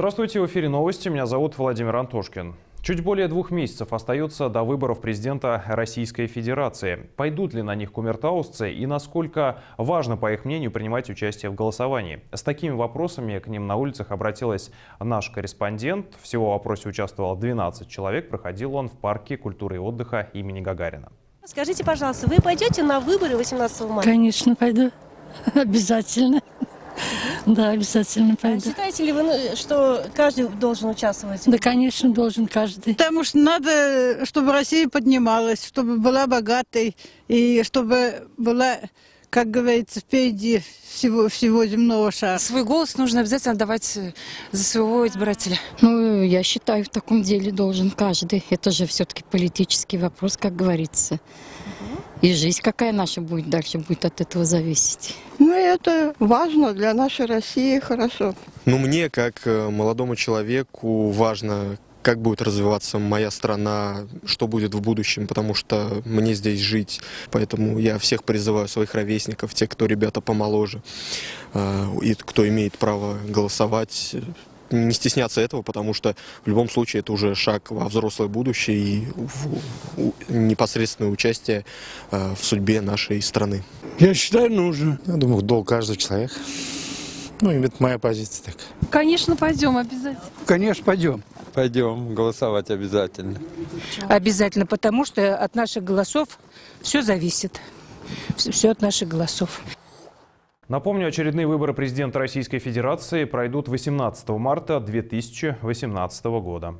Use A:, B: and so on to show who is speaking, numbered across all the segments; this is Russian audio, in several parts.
A: Здравствуйте, в эфире новости. Меня зовут Владимир Антошкин. Чуть более 2 месяцев остается до выборов президента Российской Федерации. Пойдут ли на них кумертаусцы и насколько важно, по их мнению, принимать участие в голосовании? С такими вопросами к ним на улицах обратилась наш корреспондент. Всего в опросе участвовало 12 человек. Проходил он в парке культуры и отдыха имени Гагарина.
B: Скажите, пожалуйста, вы пойдете на выборы 18 марта?
C: Конечно, пойду. Обязательно. Да, обязательно пойду.
B: Считаете ли вы, что каждый должен участвовать?
C: Да, конечно, должен каждый.
D: Потому что надо, чтобы Россия поднималась, чтобы была богатой и чтобы была, как говорится, впереди всего земного шара.
E: Свой голос нужно обязательно давать за своего избирателя.
F: Ну, я считаю, в таком деле должен каждый. Это же все-таки политический вопрос, как говорится. И жизнь какая наша будет дальше, будет от этого зависеть.
G: Ну, это важно для нашей России, хорошо.
H: Ну, мне, как молодому человеку, важно, как будет развиваться моя страна, что будет в будущем, потому что мне здесь жить. Поэтому я всех призываю, своих ровесников, тех, кто ребята помоложе, и кто имеет право голосовать, не стесняться этого, потому что в любом случае это уже шаг во взрослое будущее и в непосредственное участие в судьбе нашей страны.
I: Я считаю, нужно.
J: Я думаю, долг каждого человека. Ну, это моя позиция так.
E: Конечно, пойдем обязательно.
I: Конечно, пойдем.
K: Пойдем голосовать обязательно.
E: Обязательно, потому что от наших голосов все зависит. Все от наших голосов.
A: Напомню, очередные выборы президента Российской Федерации пройдут 18 марта 2018 года.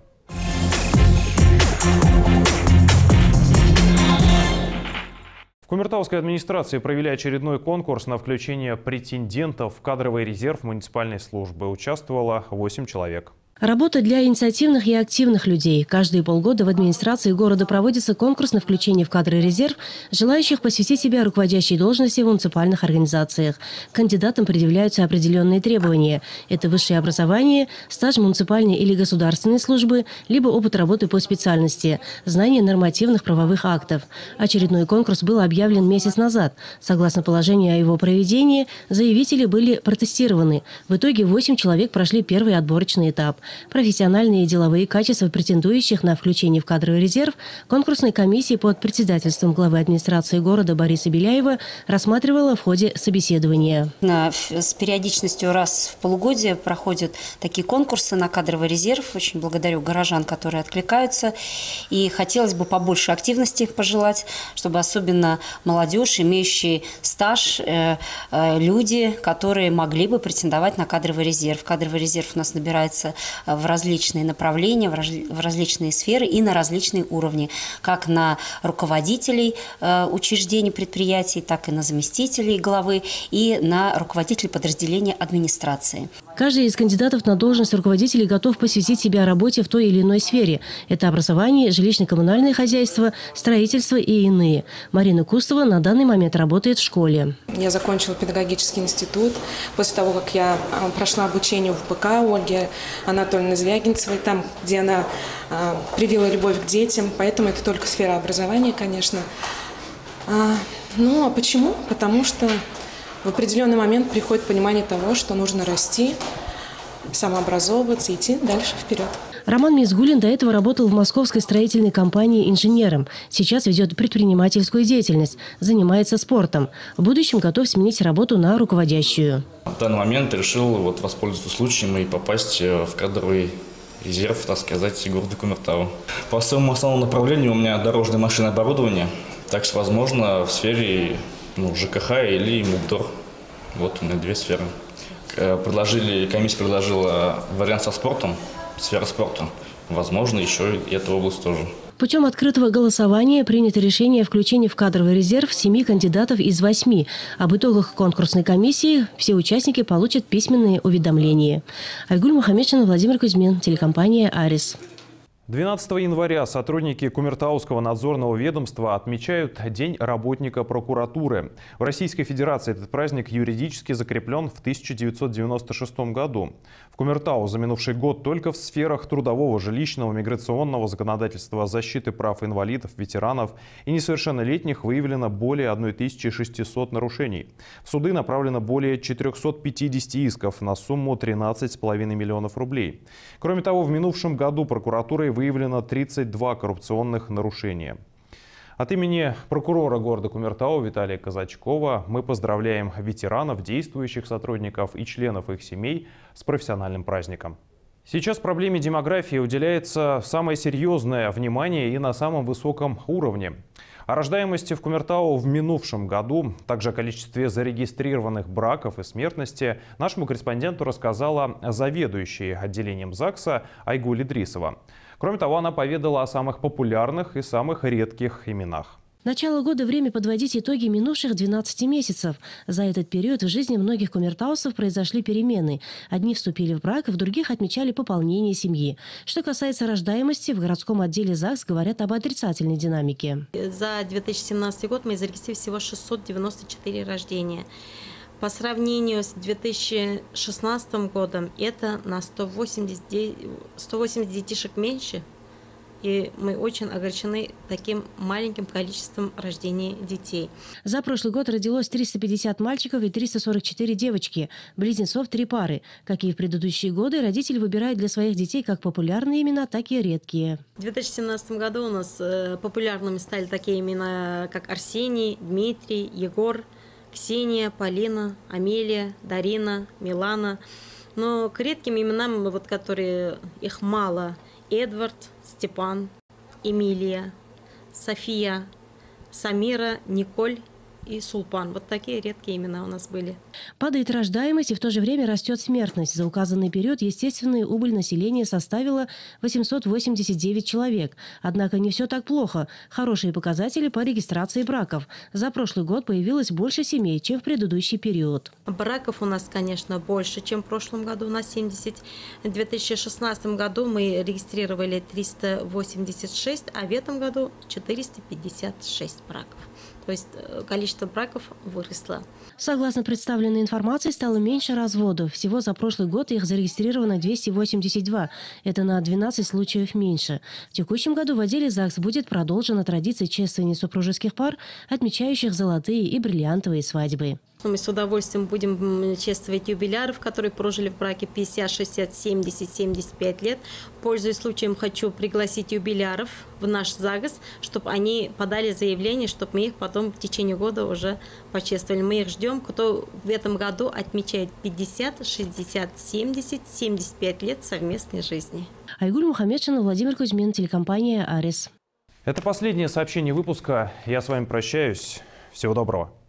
A: В Кумертауской администрации провели очередной конкурс на включение претендентов в кадровый резерв муниципальной службы. Участвовало 8 человек.
B: Работа для инициативных и активных людей. Каждые полгода в администрации города проводится конкурс на включение в кадровый резерв желающих посвятить себя руководящей должности в муниципальных организациях. Кандидатам предъявляются определенные требования. Это высшее образование, стаж муниципальной или государственной службы, либо опыт работы по специальности, знание нормативных правовых актов. Очередной конкурс был объявлен месяц назад. Согласно положению о его проведении, заявители были протестированы. В итоге 8 человек прошли первый отборочный этап. Профессиональные и деловые качества претендующих на включение в кадровый резерв конкурсной комиссии под председательством главы администрации города Бориса Беляева рассматривала в ходе собеседования.
L: С периодичностью раз в полугодие проходят такие конкурсы на кадровый резерв. Очень благодарю горожан, которые откликаются. И хотелось бы побольше активности пожелать, чтобы особенно молодежь, имеющие стаж, люди, которые могли бы претендовать на кадровый резерв. Кадровый резерв у нас набирается в различные направления, в различные сферы и на различные уровни, как на руководителей учреждений, предприятий, так и на заместителей главы и на руководителей подразделения администрации.
B: Каждый из кандидатов на должность руководителей готов посвятить себя работе в той или иной сфере. Это образование, жилищно-коммунальное хозяйство, строительство и иные. Марина Кустова на данный момент работает в школе.
M: Я закончила педагогический институт. После того, как я прошла обучение в ВПК Ольги Анатольевны Звягинцевой, там, где она привила любовь к детям. Поэтому это только сфера образования, конечно. Ну, а почему? Потому что в определенный момент приходит понимание того, что нужно расти, самообразовываться, идти дальше вперед.
B: Роман Мизгулин до этого работал в московской строительной компании инженером. Сейчас ведет предпринимательскую деятельность, занимается спортом. В будущем готов сменить работу на руководящую.
N: В данный момент решил воспользоваться случаем и попасть в кадровый резерв, так сказать, города Кумертау. По своему основному направлению у меня дорожное машинооборудование, так что, возможно, в сфере ЖКХ или МУБДОР. Вот у меня 2 сферы. Комиссия предложила вариант со спортом, сфера спорта. Возможно, еще и эта область тоже.
B: Путем открытого голосования принято решение о включении в кадровый резерв 7 кандидатов из 8. Об итогах конкурсной комиссии все участники получат письменные уведомления. Айгуль Мухаммедшина, Владимир Кузьмин, телекомпания «Арис».
A: 12 января сотрудники Кумертауского надзорного ведомства отмечают День работника прокуратуры. В Российской Федерации этот праздник юридически закреплен в 1996 году. В Кумертау за минувший год только в сферах трудового, жилищного, миграционного законодательства, защиты прав инвалидов, ветеранов и несовершеннолетних выявлено более 1600 нарушений. В суды направлено более 450 исков на сумму 13,5 миллионов рублей. Кроме того, в минувшем году прокуратурой выявлено 32 коррупционных нарушения. От имени прокурора города Кумертау Виталия Казачкова мы поздравляем ветеранов, действующих сотрудников и членов их семей с профессиональным праздником. Сейчас проблеме демографии уделяется самое серьезное внимание и на самом высоком уровне. О рождаемости в Кумертау в минувшем году, также о количестве зарегистрированных браков и смертности нашему корреспонденту рассказала заведующая отделением ЗАГСа Айгуль Идрисова. Кроме того, она поведала о самых популярных и самых редких именах.
B: Начало года – время подводить итоги минувших 12 месяцев. За этот период в жизни многих кумертаусов произошли перемены. Одни вступили в брак, в других отмечали пополнение семьи. Что касается рождаемости, в городском отделе ЗАГС говорят об отрицательной динамике.
O: За 2017 год мы зарегистрировали всего 694 рождения. По сравнению с 2016 годом это на 180 детишек меньше. И мы очень огорчены таким маленьким количеством рождения детей.
B: За прошлый год родилось 350 мальчиков и 344 девочки. Близнецов 3 пары. Как и в предыдущие годы, родители выбирают для своих детей как популярные имена, так и редкие.
O: В 2017 году у нас популярными стали такие имена, как Арсений, Дмитрий, Егор, Ксения, Полина, Амелия, Дарина, Милана. Но к редким именам, которые их мало: Эдвард, Степан, Эмилия, София, Самира, Николь и Сулпан. Вот такие редкие имена у нас были.
B: Падает рождаемость и в то же время растет смертность. За указанный период естественная убыль населения составила 889 человек. Однако не все так плохо. Хорошие показатели по регистрации браков. За прошлый год появилось больше семей, чем в предыдущий период.
O: Браков у нас, конечно, больше, чем в прошлом году. У нас 70. В 2016 году мы регистрировали 386, а в этом году 456 браков. То есть количество браков выросло.
B: Согласно представленной информации, стало меньше разводов. Всего за прошлый год их зарегистрировано 282. Это на 12 случаев меньше. В текущем году в отделе ЗАГС будет продолжена традиция чествования супружеских пар, отмечающих золотые и бриллиантовые свадьбы.
O: Мы с удовольствием будем чествовать юбиляров, которые прожили в браке 50, 60, 70, 75 лет. Пользуясь случаем, хочу пригласить юбиляров в наш ЗАГС, чтобы они подали заявление, чтобы мы их потом в течение года уже почествовали. Мы их ждем, кто в этом году отмечает 50, 60, 70, 75 лет совместной жизни.
B: Айгуль Мухаммедшина, Владимир Кузьмин, телекомпания «Арис».
A: Это последнее сообщение выпуска. Я с вами прощаюсь. Всего доброго.